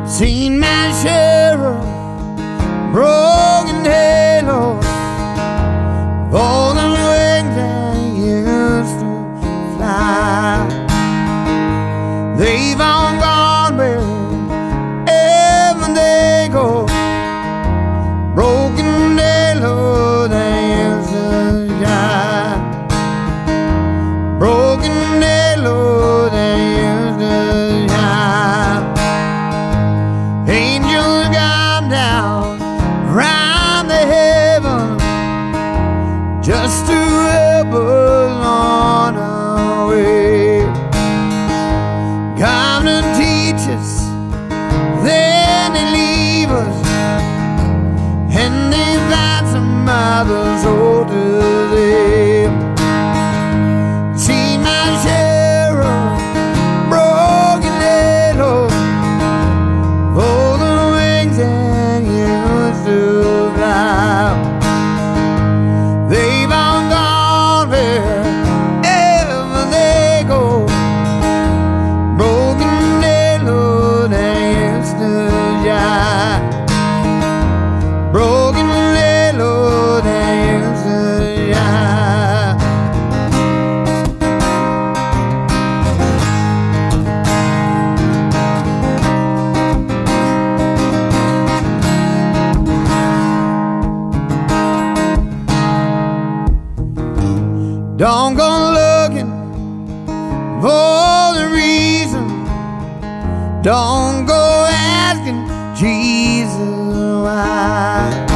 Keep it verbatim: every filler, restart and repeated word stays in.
Seen my share of broken halos, golden wings that used to fly. They've all gone wherever they go. Broken halos that used to shine. Broken halos that used to shine. Angels come down from the heaven just to help us on our way. Come to teach us, then they leave us, and they find some others older them. See my share of broken halos, golden wings that used to fly. They've all gone wherever they go. Broken halos that used to shine. Broken halos that used to shine. Don't go looking for the reason. Don't go asking Jesus why.